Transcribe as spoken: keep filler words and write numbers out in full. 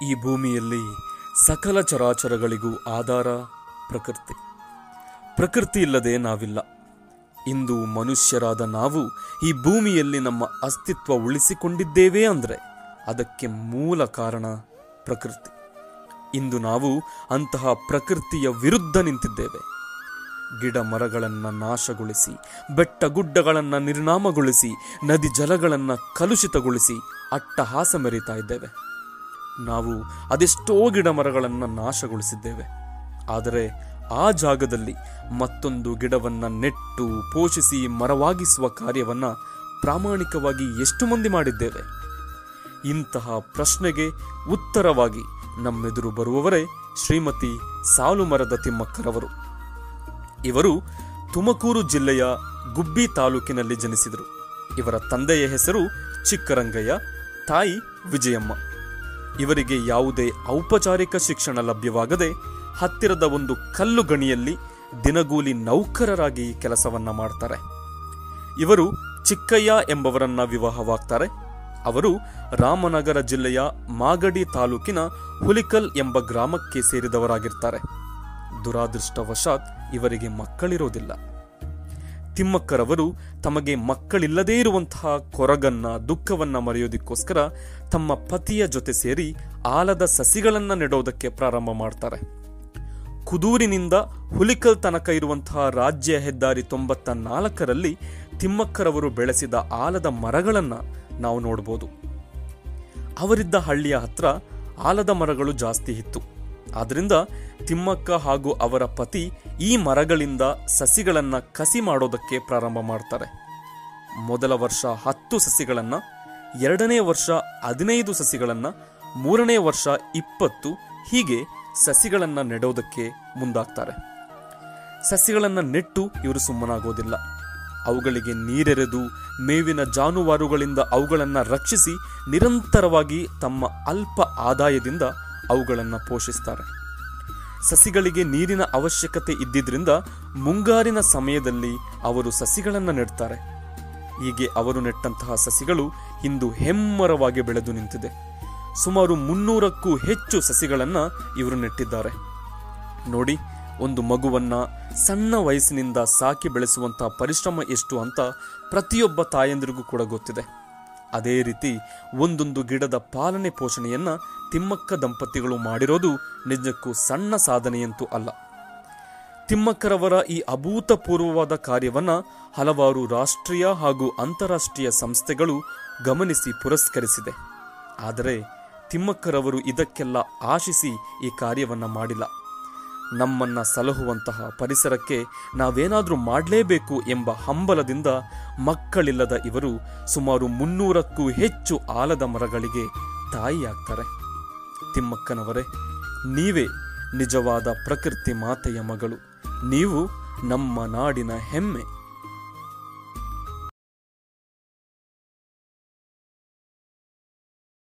ಈ ಭೂಮಿಯಲ್ಲಿ ಸಕಲ ಚರಾಚರಗಳಿಗೂ ಆಧಾರ ಪ್ರಕೃತಿ. ಪ್ರಕೃತಿ ಇಲ್ಲದೆ ನಾವಿಲ್ಲ. ಇಂದು ಮನುಷ್ಯರಾದ ನಾವು ಈ ಭೂಮಿಯಲ್ಲಿ ನಮ್ಮ ಅಸ್ತಿತ್ವ ಉಳಿಸಿಕೊಂಡಿದ್ದೇವೆ ಅಂದರೆ ಅದಕ್ಕೆ ಮೂಲ ಕಾರಣ ಪ್ರಕೃತಿ. ಇಂದು ನಾವು ಅಂತಹ ಪ್ರಕೃತಿಯ ವಿರುದ್ಧ ನಿಂತಿದ್ದೇವೆ. ಗಿಡ ಮರಗಳನ್ನು ನಾಶಗೊಳಿಸಿ, ಬೆಟ್ಟ ಗುಡ್ಡಗಳನ್ನು ನಿರ್ನಾಮಗೊಳಿಸಿ, ನದಿ ಜಲಗಳನ್ನು ಕಲುಷಿತಗೊಳಿಸಿ ಅಟ್ಟಹಾಸ ಮೆರೀತಾ ಇದ್ದೇವೆ. ನಾವು ಅದೆಷ್ಟೋ ಗಿಡ ಮರಗಳನ್ನು ನಾಶಗೊಳಿಸಿದ್ದೇವೆ. ಆದರೆ ಆ ಜಾಗದಲ್ಲಿ ಮತ್ತೊಂದು ಗಿಡವನ್ನು ನೆಟ್ಟು ಪೋಷಿಸಿ ಮರವಾಗಿಸುವ ಕಾರ್ಯವನ್ನು ಪ್ರಾಮಾಣಿಕವಾಗಿ ಎಷ್ಟು ಮಂದಿ ಮಾಡಿದ್ದೇವೆ? ಇಂತಹ ಪ್ರಶ್ನೆಗೆ ಉತ್ತರವಾಗಿ ನಮ್ಮೆದುರು ಬರುವವರೇ ಶ್ರೀಮತಿ ಸಾಲುಮರದ ತಿಮ್ಮಕ್ಕರವರು. ಇವರು ತುಮಕೂರು ಜಿಲ್ಲೆಯ ಗುಬ್ಬಿ ತಾಲೂಕಿನಲ್ಲಿ ಜನಿಸಿದರು. ಇವರ ತಂದೆಯ ಹೆಸರು ಚಿಕ್ಕರಂಗಯ್ಯ, ತಾಯಿ ವಿಜಯಮ್ಮ. ಇವರಿಗೆ ಯಾವುದೇ ಔಪಚಾರಿಕ ಶಿಕ್ಷಣ ಲಭ್ಯವಾಗದೆ ಹತ್ತಿರದ ಒಂದು ಕಲ್ಲು ಗಣಿಯಲ್ಲಿ ದಿನಗೂಲಿ ನೌಕರರಾಗಿ ಕೆಲಸವನ್ನ ಮಾಡ್ತಾರೆ. ಇವರು ಚಿಕ್ಕಯ್ಯ ಎಂಬವರನ್ನ ವಿವಾಹವಾಗ್ತಾರೆ. ಅವರು ರಾಮನಗರ ಜಿಲ್ಲೆಯ ಮಾಗಡಿ ತಾಲೂಕಿನ ಹುಲಿಕಲ್ ಎಂಬ ಗ್ರಾಮಕ್ಕೆ ಸೇರಿದವರಾಗಿರ್ತಾರೆ. ದುರಾದೃಷ್ಟವಶಾತ್ ಇವರಿಗೆ ಮಕ್ಕಳಿರೋದಿಲ್ಲ. ತಿಮ್ಮಕ್ಕರವರು ತಮಗೆ ಮಕ್ಕಳಿಲ್ಲದೇ ಇರುವಂತಹ ಕೊರಗನ್ನ, ದುಃಖವನ್ನ ಮರೆಯೋದಕ್ಕೋಸ್ಕರ ತಮ್ಮ ಪತಿಯ ಜೊತೆ ಸೇರಿ ಆಲದ ಸಸಿಗಳನ್ನ ನೆಡೋದಕ್ಕೆ ಪ್ರಾರಂಭ ಮಾಡ್ತಾರೆ. ಕುದೂರಿನಿಂದ ಹುಲಿಕಲ್ ತನಕ ಇರುವಂತಹ ರಾಜ್ಯ ಹೆದ್ದಾರಿ ತೊಂಬತ್ತ ನಾಲ್ಕರಲ್ಲಿ ತಿಮ್ಮಕ್ಕರವರು ಬೆಳೆಸಿದ ಆಲದ ಮರಗಳನ್ನ ನಾವು ನೋಡಬಹುದು. ಅವರಿದ್ದ ಹಳ್ಳಿಯ ಹತ್ರ ಆಲದ ಮರಗಳು ಜಾಸ್ತಿ ಇತ್ತು. ಆದ್ರಿಂದ ತಿಮ್ಮಕ್ಕ ಹಾಗೂ ಅವರ ಪತಿ ಈ ಮರಗಳಿಂದ ಸಸಿಗಳನ್ನ ಕಸಿ ಮಾಡೋದಕ್ಕೆ ಪ್ರಾರಂಭ ಮಾಡ್ತಾರೆ. ಮೊದಲ ವರ್ಷ ಹತ್ತು ಸಸಿಗಳನ್ನ, ಎರಡನೇ ವರ್ಷ ಹದಿನೈದು ಸಸಿಗಳನ್ನ, ಮೂರನೇ ವರ್ಷ ಇಪ್ಪತ್ತು, ಹೀಗೆ ಸಸಿಗಳನ್ನ ನೆಡೋದಕ್ಕೆ ಮುಂದಾಗ್ತಾರೆ. ಸಸಿಗಳನ್ನ ನೆಟ್ಟು ಇವರು ಸುಮ್ಮನಾಗೋದಿಲ್ಲ. ಅವುಗಳಿಗೆ ನೀರೆರೆದು ಮೇವಿನ ಜಾನುವಾರುಗಳಿಂದ ಅವುಗಳನ್ನು ರಕ್ಷಿಸಿ ನಿರಂತರವಾಗಿ ತಮ್ಮ ಅಲ್ಪ ಆದಾಯದಿಂದ ಅವುಗಳನ್ನು ಪೋಷಿಸ್ತಾರೆ. ಸಸಿಗಳಿಗೆ ನೀರಿನ ಅವಶ್ಯಕತೆ ಇದ್ದಿದ್ರಿಂದ ಮುಂಗಾರಿನ ಸಮಯದಲ್ಲಿ ಅವರು ಸಸಿಗಳನ್ನು ನೆಡ್ತಾರೆ. ಹೀಗೆ ಅವರು ನೆಟ್ಟಂತಹ ಸಸಿಗಳು ಇಂದು ಹೆಮ್ಮರವಾಗಿ ಬೆಳೆದು ನಿಂತಿದೆ. ಸುಮಾರು ಮುನ್ನೂರಕ್ಕೂ ಹೆಚ್ಚು ಸಸಿಗಳನ್ನು ಇವರು ನೆಟ್ಟಿದ್ದಾರೆ. ನೋಡಿ, ಒಂದು ಮಗುವನ್ನ ಸಣ್ಣ ವಯಸ್ಸಿನಿಂದ ಸಾಕಿ ಬೆಳೆಸುವಂತಹ ಪರಿಶ್ರಮ ಎಷ್ಟು ಅಂತ ಪ್ರತಿಯೊಬ್ಬ ತಾಯಂದಿರಿಗೂ ಕೂಡ ಗೊತ್ತಿದೆ. ಅದೇ ರೀತಿ ಒಂದೊಂದು ಗಿಡದ ಪಾಲನೆ ಪೋಷಣೆಯನ್ನ ತಿಮ್ಮಕ್ಕ ದಂಪತಿಗಳು ಮಾಡಿರೋದು ನಿಜಕ್ಕೂ ಸಣ್ಣ ಸಾಧನೆಯಂತೂ ಅಲ್ಲ. ತಿಮ್ಮಕ್ಕರವರ ಈ ಅಭೂತಪೂರ್ವವಾದ ಕಾರ್ಯವನ್ನ ಹಲವಾರು ರಾಷ್ಟ್ರೀಯ ಹಾಗೂ ಅಂತಾರಾಷ್ಟ್ರೀಯ ಸಂಸ್ಥೆಗಳು ಗಮನಿಸಿ ಪುರಸ್ಕರಿಸಿದೆ. ಆದರೆ ತಿಮ್ಮಕ್ಕರವರು ಇದಕ್ಕೆಲ್ಲ ಆಶಿಸಿ ಈ ಕಾರ್ಯವನ್ನ ಮಾಡಿಲ್ಲ. ನಮ್ಮನ್ನ ಸಲಹುವಂತಹ ಪರಿಸರಕ್ಕೆ ನಾವೇನಾದ್ರೂ ಮಾಡಲೇಬೇಕು ಎಂಬ ಹಂಬಲದಿಂದ ಮಕ್ಕಳಿಲ್ಲದ ಇವರು ಸುಮಾರು ಮುನ್ನೂರಕ್ಕೂ ಹೆಚ್ಚು ಆಲದ ಮರಗಳಿಗೆ ತಾಯಿಯಾಗ್ತಾರೆ. ತಿಮ್ಮಕ್ಕನವರೇ, ನೀವೇ ನಿಜವಾದ ಪ್ರಕೃತಿ ಮಾತೆಯ ಮಗಳು. ನೀವು ನಮ್ಮ ನಾಡಿನ ಹೆಮ್ಮೆ.